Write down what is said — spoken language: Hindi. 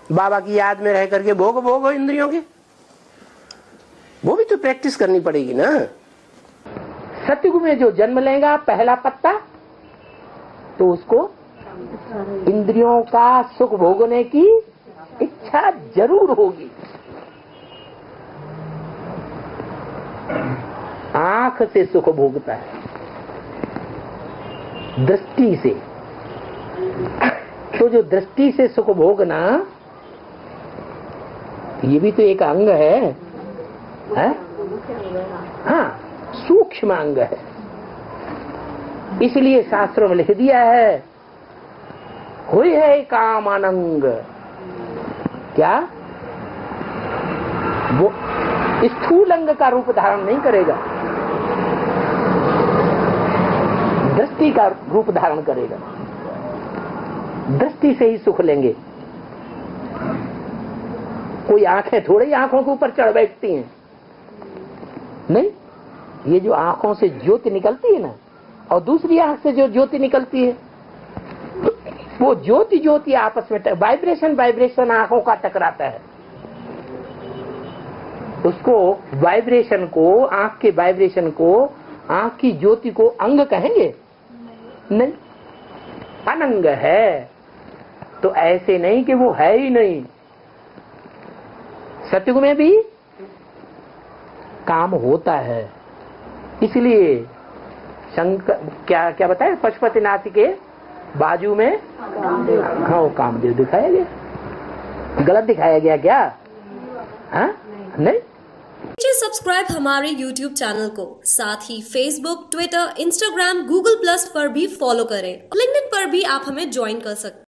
बाबा की याद में रह करके भोग भोग इंद्रियों के, वो भी तो प्रैक्टिस करनी पड़ेगी ना। सतयुग में जो जन्म लेगा पहला पत्ता, तो उसको इंद्रियों का सुख भोगने की इच्छा जरूर होगी। आंख से सुख भोगता है, दृष्टि से। तो जो दृष्टि से सुख भोगना, ये भी तो एक अंग है? हाँ, सूक्ष्म अंग है। इसलिए शास्त्रों में लिख दिया है, हुई है कामानंग। क्या वो स्थूल अंग का रूप धारण नहीं करेगा, दृष्टि का रूप धारण करेगा। दृष्टि से ही सुख लेंगे। कोई आंखें थोड़ी ही आंखों के ऊपर चढ़ बैठती हैं, नहीं। ये जो आंखों से ज्योति निकलती है ना, और दूसरी आंख से जो ज्योति निकलती है, वो ज्योति ज्योति आपस में वाइब्रेशन आंखों का टकराता है। उसको वाइब्रेशन को, आंख के वाइब्रेशन को, आंख की ज्योति को अंग कहेंगे? नहीं, अनंग है। तो ऐसे नहीं कि वो है ही नहीं। सतयुग में भी काम होता है। इसलिए शंकर क्या बताया, पशुपतिनाथ के बाजू में कामदेव दिखाया गया। गलत दिखाया गया क्या? हाँ, नहीं। सब्सक्राइब हमारे YouTube चैनल को, साथ ही Facebook, Twitter, Instagram, Google+ पर भी फॉलो करें। LinkedIn पर भी आप हमें ज्वाइन कर सकते हैं।